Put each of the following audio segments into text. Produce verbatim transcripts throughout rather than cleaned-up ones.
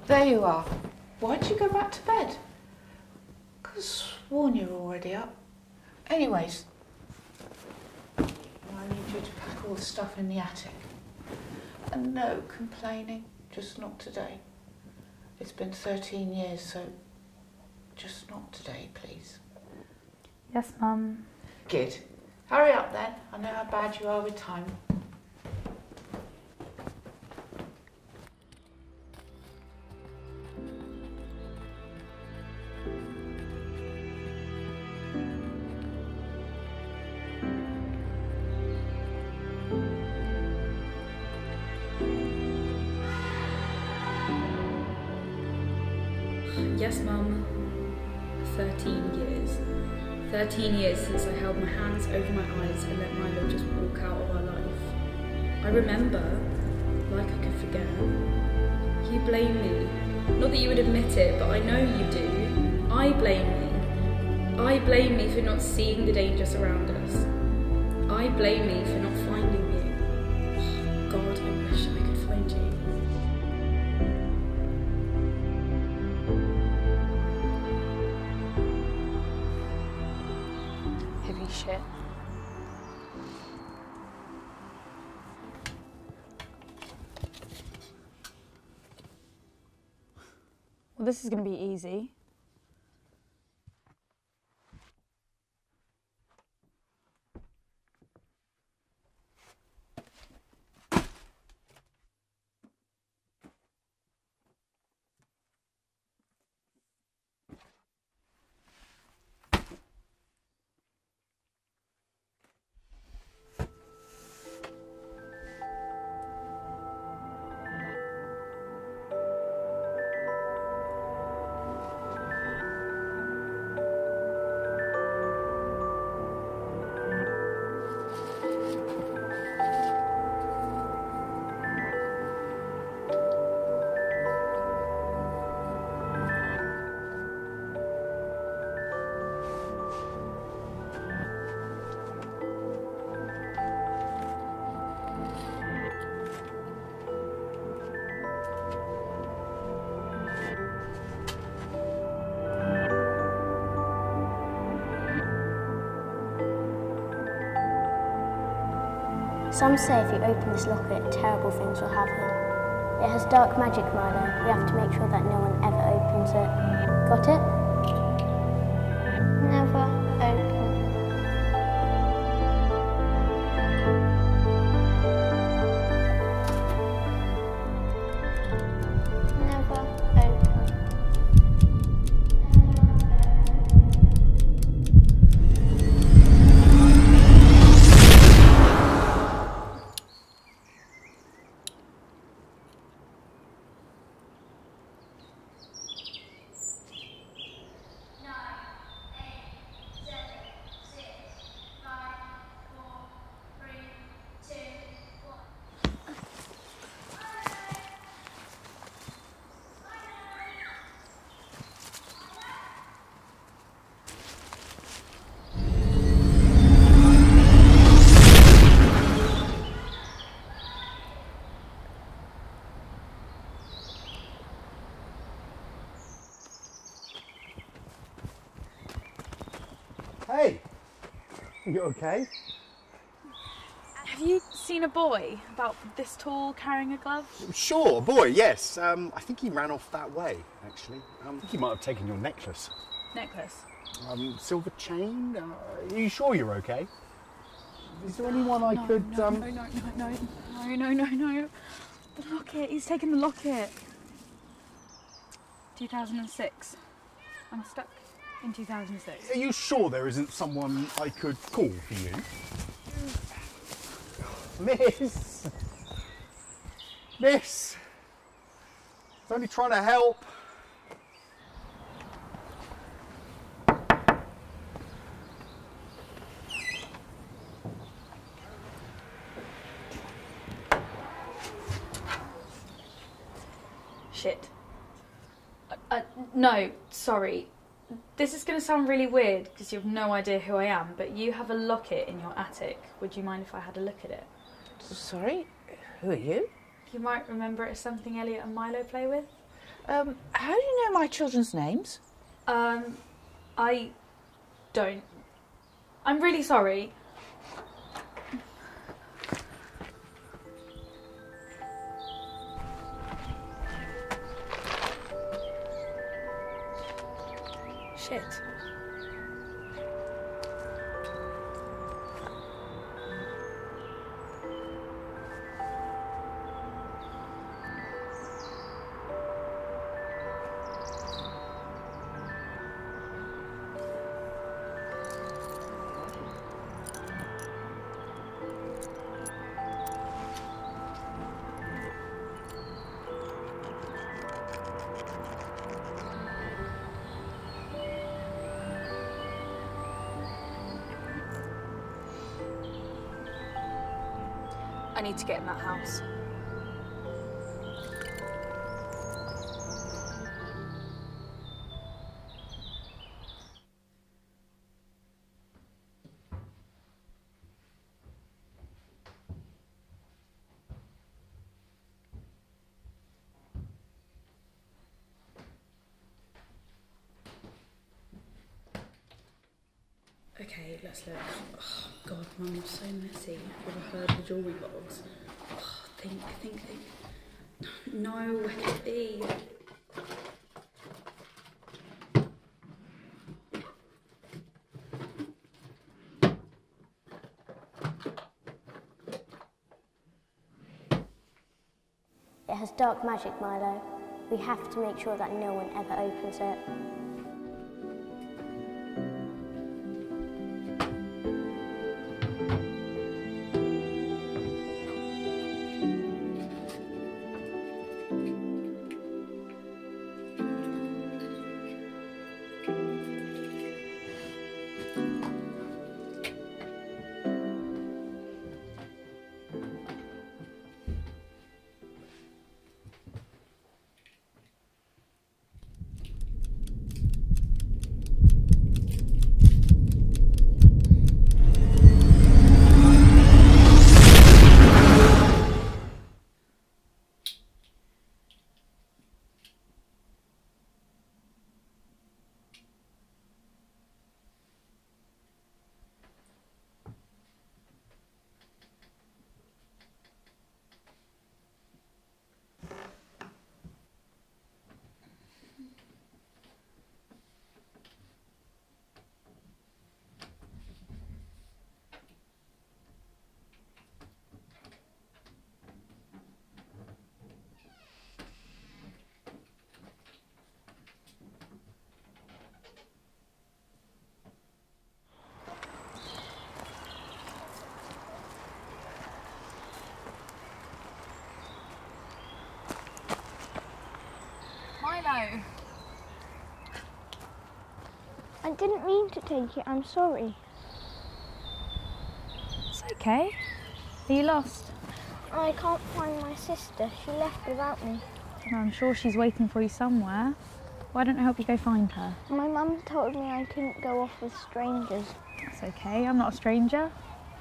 There you are. Why'd you go back to bed? Could have sworn you were already up. Anyways, I need you to pack all the stuff in the attic. And no complaining, just not today. It's been thirteen years, so just not today, please. Yes, Mum. Good. Hurry up then. I know how bad you are with time. Yes, Mum. Thirteen years. Thirteen years since I held my hands over my eyes and let Milo just walk out of our life. I remember, like I could forget. You blame me. Not that you would admit it, but I know you do. I blame me. I blame me for not seeing the dangers around us. I blame me for not finding you. God, I wish I could find you. Heavy shit. Well, this is going to be easy. Some say if you open this locket, terrible things will happen. It has dark magic, Milo. We have to make sure that no one ever opens it. Got it? Never open. Never open. Hey, you okay? Have you seen a boy about this tall carrying a glove? Sure, boy, yes. Um, I think he ran off that way, actually. Um, I think he might have taken your necklace. Necklace? Um, silver chain? Uh, are you sure you're okay? Is there anyone I no, could... No, um... no, no, no, no, no, no, no. The locket, he's taken the locket. two thousand six. I'm stuck in two thousand six. Are you sure there isn't someone I could call for you? Miss! Miss! I was only trying to help. Shit. Uh, uh, no, sorry. This is going to sound really weird because you have no idea who I am, but you have a locket in your attic. Would you mind if I had a look at it? Sorry? Who are you? You might remember it as something Elliot and Milo play with. Um, how do you know my children's names? Um, I don't. I'm really sorry. Shit. I need to get in that house. Okay, let's look. Oh God, Mum, you're so messy. Have you ever heard the jewellery box? Oh, think, think, think. No, where could it be? It has dark magic, Milo. We have to make sure that no one ever opens it. Milo! I didn't mean to take it, I'm sorry. It's okay. Are you lost? I can't find my sister. She left without me. Well, I'm sure she's waiting for you somewhere. Why don't I help you go find her? My mum told me I couldn't go off with strangers. That's okay, I'm not a stranger.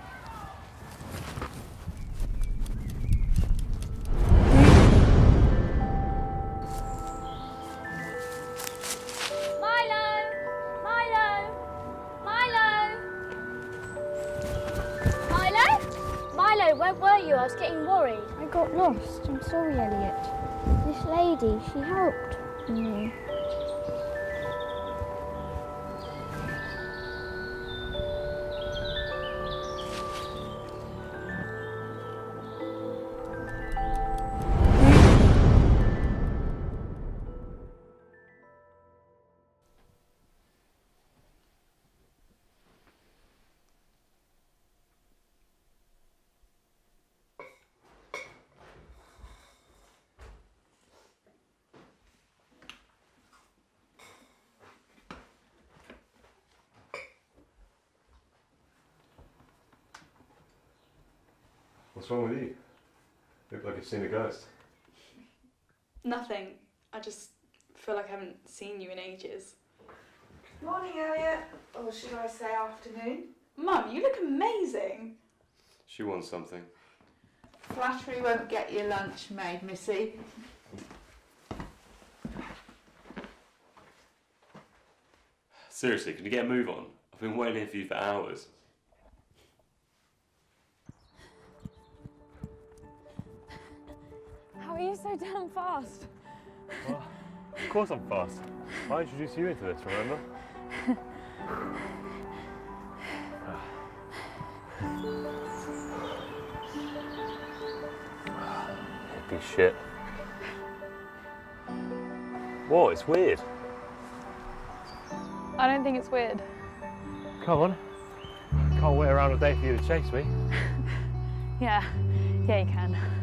Where were you? I was getting worried. I got lost. I'm sorry, Elliot. This lady, she helped me. What's wrong with you? You look like you've seen a ghost. Nothing. I just feel like I haven't seen you in ages. Morning, Elliot. Or should I say afternoon? Mum, you look amazing. She wants something. Flattery won't get you lunch made, Missy. Seriously, can you get a move on? I've been waiting here for you for hours. How are you so damn fast? Well, of course I'm fast. I introduced you into this, remember? Hippie shit. What? It's weird. I don't think it's weird. Come on. Can't wait around all day for you to chase me. Yeah, yeah you can.